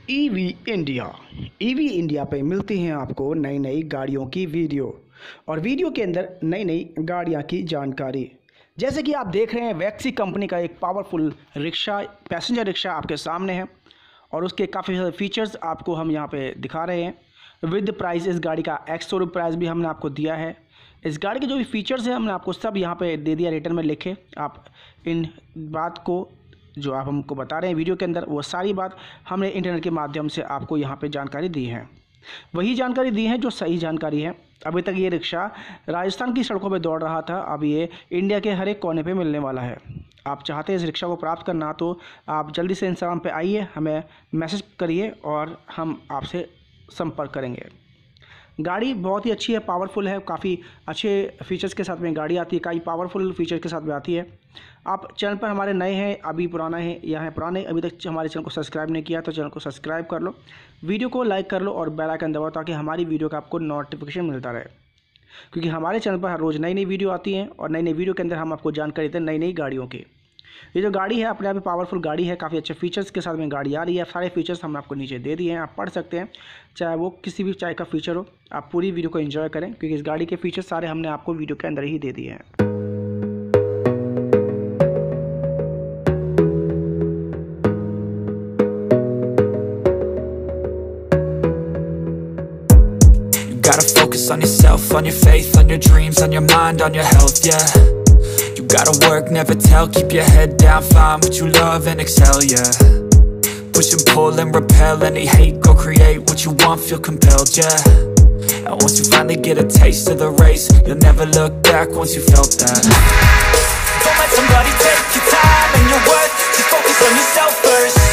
EV India. EV India पे मिलती हैं आपको नई नई गाड़ियों की वीडियो और वीडियो के अंदर नई नई गाड़ियां की जानकारी। जैसे कि आप देख रहे हैं वैक्सी कंपनी का एक पावरफुल रिक्शा, पैसेंजर रिक्शा आपके सामने है और उसके काफ़ी सारे फीचर्स आपको हम यहाँ पे दिखा रहे हैं विद प्राइस। इस गाड़ी का एक्स शोरूम प्राइस भी हमने आपको दिया है। इस गाड़ी के जो भी फीचर्स हैं हमने आपको सब यहाँ पे दे दिया रिटर्न में लिखे। आप इन बात को जो आप हमको बता रहे हैं वीडियो के अंदर, वो सारी बात हमने इंटरनेट के माध्यम से आपको यहाँ पे जानकारी दी है। वही जानकारी दी है जो सही जानकारी है। अभी तक ये रिक्शा राजस्थान की सड़कों पे दौड़ रहा था, अब ये इंडिया के हर एक कोने पे मिलने वाला है। आप चाहते हैं इस रिक्शा को प्राप्त करना तो आप जल्दी से इंस्टाग्राम पे आइए, हमें मैसेज करिए और हम आपसे संपर्क करेंगे। गाड़ी बहुत ही अच्छी है, पावरफुल है, काफ़ी अच्छे फीचर्स के साथ में गाड़ी आती है, काफ़ी पावरफुल फीचर के साथ में आती है। आप चैनल पर हमारे नए हैं, अभी पुराना है या है पुराने, अभी तक हमारे चैनल को सब्सक्राइब नहीं किया तो चैनल को सब्सक्राइब कर लो, वीडियो को लाइक कर लो और बेल आइकन दबाओ ताकि हमारी वीडियो का आपको नोटिफिकेशन मिलता रहे। क्योंकि हमारे चैनल पर हर रोज़ नई नई वीडियो आती हैं और नई नई वीडियो के अंदर हम आपको जानकारी देते हैं नई नई गाड़ियों की। ये जो गाड़ी है अपने आप में पावरफुल गाड़ी है, काफ़ी अच्छे फीचर्स के साथ में गाड़ी आ रही है। सारे फीचर्स हमने आपको नीचे दे दिए हैं, आप पढ़ सकते हैं, चाहे वो किसी भी टाइप का फीचर हो। आप पूरी वीडियो को एंजॉय करें क्योंकि इस गाड़ी के फीचर्स सारे हमने आपको वीडियो के अंदर ही दे दिए हैं। Gotta focus on yourself, on your faith, on your dreams, on your mind, on your health, yeah. You gotta work, never tell, keep your head down, find what you love and excel, yeah. Push and pull and repel any hate, go create what you want, feel compelled, yeah. And once you finally get a taste of the race, you'll never look back once you felt that. Don't let somebody take your time and your worth, just focus on yourself first.